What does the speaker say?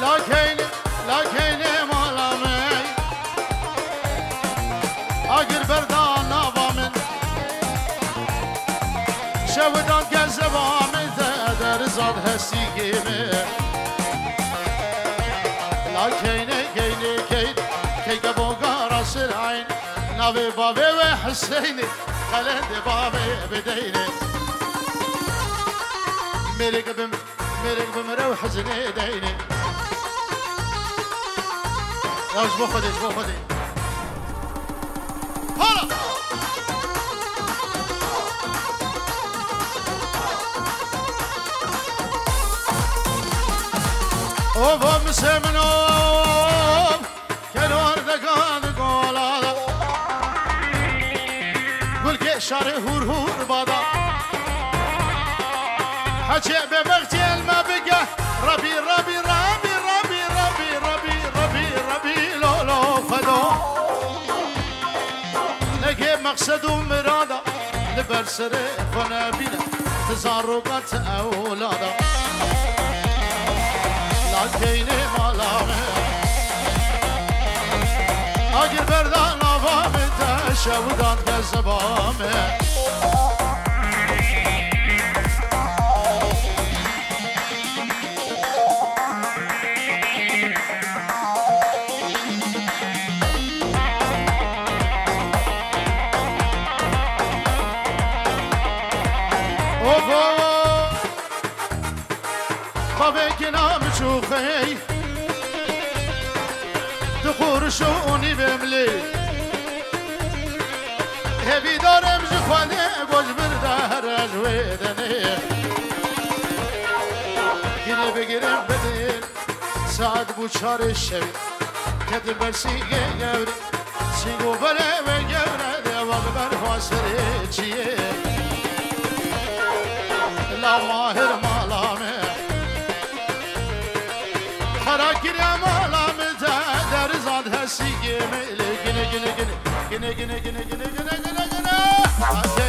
لكن مالامي اگر بردان نوامن شودان گزبامن در زاد هستی گیمه لكن كي قبوقا راس العين نبي بابي وحسيني خلد بابي بديني مرق بمرو حزني ديني يا جبو خدي هلا وفم سمنوم كنور دقان قولا قل كي شاري هور بادا حكي بمغتي ما بقى ربي لو فدو لقي مقصد ومرادا لبرسري فنبينا تزارقات أولادا لكن مالامي اگر بردان نوامي تشودان كزبامي شوخي دخور شوني بملي هبي دارم جخواني قوش بردار جويدني يني بقرم بدين سعد بوشار الشوي كتب برسيقي قوري سيقو بلا وقورا دي وقبر فاسري چيه لا ماهر مالامي خراكر يا مالامي در زاد هسي جميل جن